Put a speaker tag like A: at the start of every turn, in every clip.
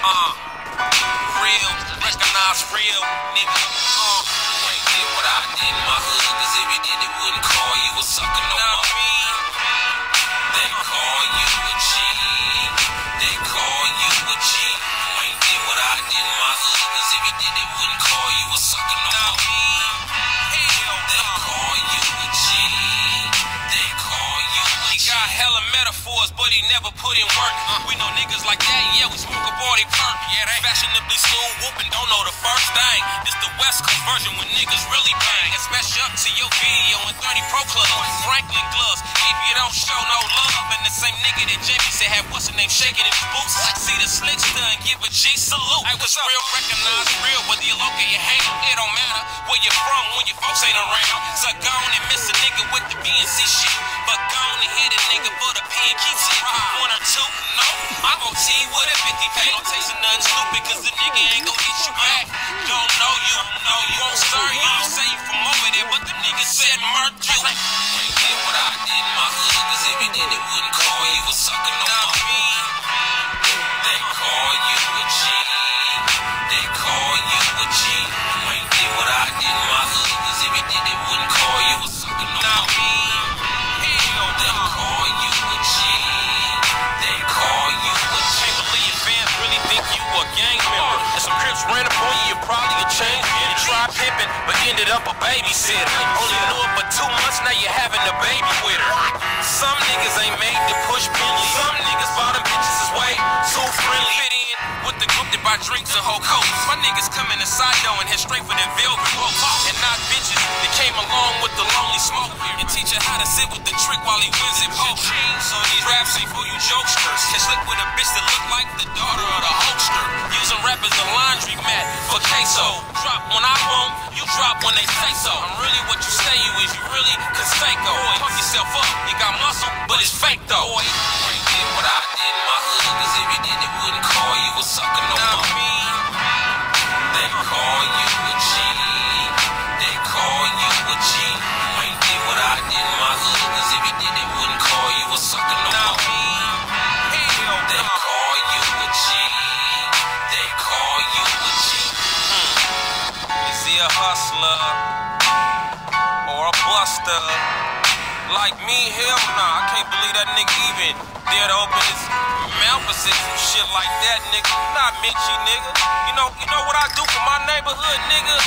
A: Real, recognize real, nigga. You ain't did what I did in my hood, cause if you did, they wouldn't call you a sucker no more. They call you a G. They call you a G. You ain't did what I did in my hood, cause if you did, they wouldn't call you a sucker no more. They call you a G. They call you a G. He got hella metaphors, but he never put in work. We know niggas like that, yeah, we smoke a body perk. Yeah, they fashionably smooth, whooping, don't know the first thing. This the West Coast version when niggas really bang. And smash up to your video in 30 Pro Club. Franklin gloves, if you don't show no love. And the same nigga that Jamie said had what's her name shaking in his boots. Like see the slickster and give a G salute. I was real, recognize real, whether you local or you hate. It don't matter where you're from when your folks ain't around. So go on and miss a nigga with the BNC shit. But go on and hit a nigga for the P and Q tip. One or two, no, I'm gon' T with a 50K. Don't taste nothing stupid, cause the nigga ain't gon' hit you back. Don't know you, won't stir you. You say you from over there, but the nigga said murk you. You ain't did what I did in my hood, cause if you did, they wouldn't call you a sucker no more. They call you a G. They call you a G. You ain't did what I did in my hood, cause if you did, they wouldn't call you a sucker no more. They call you a G. They call you a G. Can't believe your fans really think you a gang member. And some Crips ran up on you, you're probably a chain. You tried pimping, but ended up a babysitter. Only knew it for 2 months, now you're having a baby with her. Some niggas ain't made to push Bentley. Some niggas bottom bitches is way too friendly. Fit in with the group that buy drinks and whole coats. My niggas come in the side door and head straight for the velvet ropes. And not bitches that came along with the lonely smoke. And teach her how to sit with the trick while he wins it poke. So these raps ain't for you jokesters. And slick with a bitch that look like the daughter of the hoster. Using rap as a laundry mat for queso. Drop when I want, you drop when they say so. I'm really what you say you is, you really Conseco. Pump yourself up, you got muscle, but it's fake though. You ain't did what I did in my hood, cause if you did, they wouldn't call you a sucker no more. They call you a G. They call you a G. You ain't did what I did in my hood, cause if you did, they wouldn't call you a sucker no more. They call you a G. They call you a G. Is he a hustler or a buster? Like me, hell nah. I can't believe that nigga even dare to open his mouth and say some shit like that, nigga. You not Mitchie, nigga. You know what I do for my neighborhood, nigga?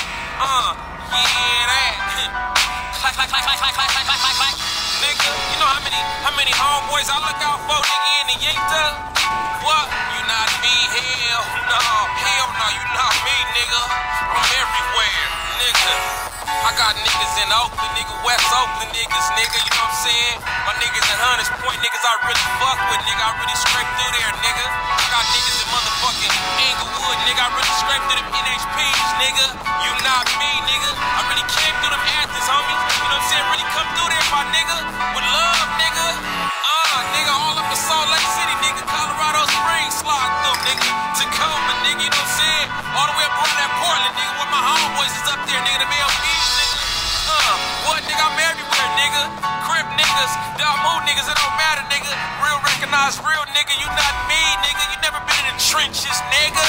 A: Yeah, that. Clack, clack, clack, clack, clack, clack, clack, clack, clack. Nigga, you know how many homeboys I look out for, nigga, in the Yankta? What? You not me? Hell no, you not me, nigga. I'm everywhere, nigga. I got niggas in Oakland, nigga, West Oakland niggas, nigga, you know what I'm saying? My niggas in Hunters Point, niggas I really fuck with, nigga, I really scrape through there, nigga. I got niggas in motherfucking Inglewood, nigga, I really scrape through them NHPs, nigga. You not me, nigga. I really came through them Athens, homie. You know what I'm saying? Really come through there, my nigga, with love, nigga. Nigga, all up in Salt Lake City, nigga, Colorado Springs, slide through, nigga, Tacoma, nigga, you know what I'm saying? All the way up on that Portland, nigga, where my homeboys is up there, nigga, the LPs, nigga. What, nigga, I'm everywhere, nigga. Crip niggas, Dalmo niggas, it don't matter, nigga. Real recognize real, nigga, you not me, nigga. You never been in the trenches, nigga.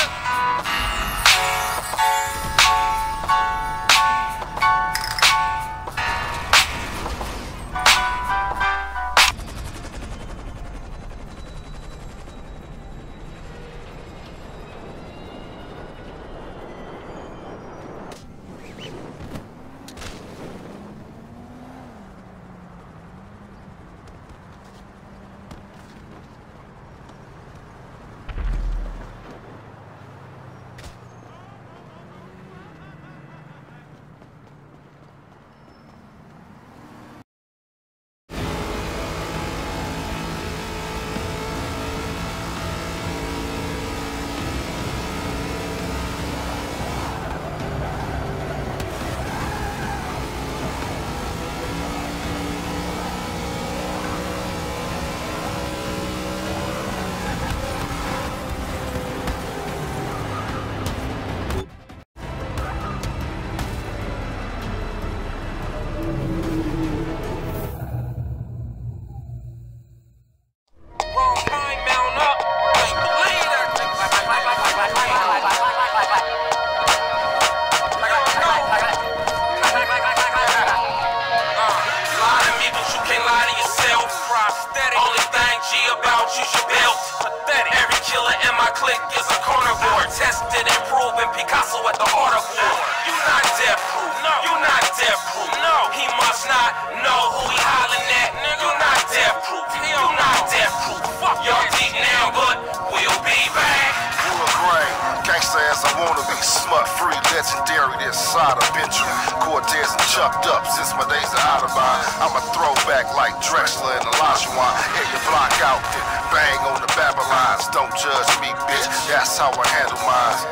A: clique is a carnivore. Tested and proven, Picasso at the art of war. You not death proof, no. You not death proof, no. He must not know who he hollering at. You not death proof, you not death proof. Fuck y'all deep now, but we'll be back.
B: Wood grain, gangsta as I wanna be, smut free, legendary. This side of Benjamin Cortez and chucked up since my days at Audubon. I'm a throwback like Drexler and Olajuwon. Hit your block out, then bang on the Babylons. Don't judge me, bitch. That's how I handle mine.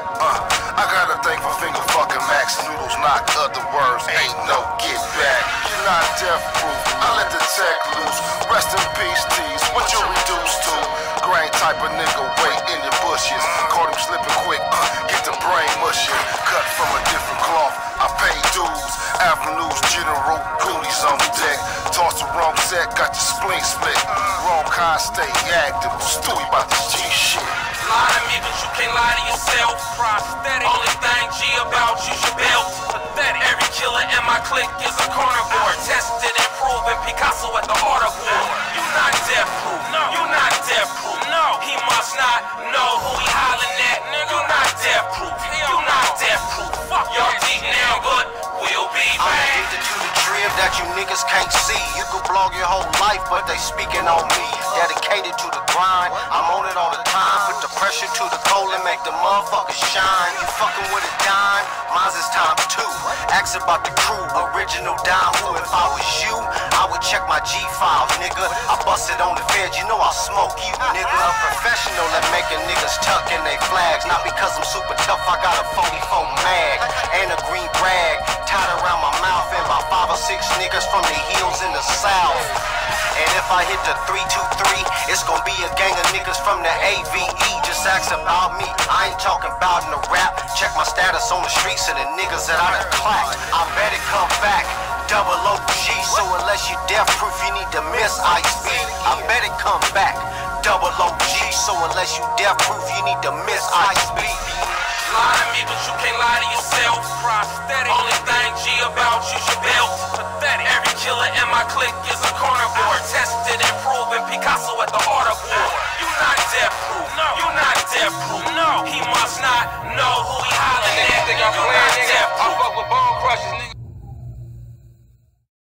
B: I got a thing for finger fucking Max noodles, not other words. Ain't no get back. You're not death proof. I let the tech loose. Rest in peace, tease. What you reduced to? Grain type of nigga, wait in your bushes. Caught him slipping quick, get the brain mushy. Cut from a different cloth, I pay dues. Avenues, General, Goonies on deck. Toss the wrong set, got your spleen split. Wrong kind, stay active. Stewie about this G shit.
A: Lie to me, but you can't lie to yourself. Prosthetic. Only thing G about you should belt. Pathetic. Every killer in my clique is a carnivore. Tested and proven, Picasso at the art of war. You not death proof, no. You not death proof, no. He must not know who he hollering at. You not death proof, you not death proof. Fuck y'all deep now, but we'll be back.
C: I'm addicted to the drip that you niggas can't see. You could blog your whole life, but they speaking on me. Dedicated to the grind, I'm on it all the time. Put the pressure to the coal and make the motherfuckers shine. You fucking with a dime, mine's is times two. Ask about the crew, original dime. Who if I was you, I would check my G-files, nigga. I busted on the feds, you know I'll smoke you, nigga. A professional at making niggas tuck in they flags. Not because I'm super tough, I got a 44 mag and a green rag tied around my mouth. And about 5 or 6 niggas from the hills in the south. And if I hit the 323, it's gonna be a gang of niggas from the AVE. Just ask about me, I ain't talking about in the rap. Check my status on the streets of the niggas that I done clapped. I bet it come back, double OG. So unless you death proof, you need to miss Ice B. I bet it come back, double OG. So unless you death proof, you need to miss Ice B.
A: Lie to me, but you can't lie to yourself. Prosthetic. Only thing G about you should belt. Pathetic. Every killer in my clique is a carnivore. Tested and proven, Picasso at the art of war. You not death proof, no. You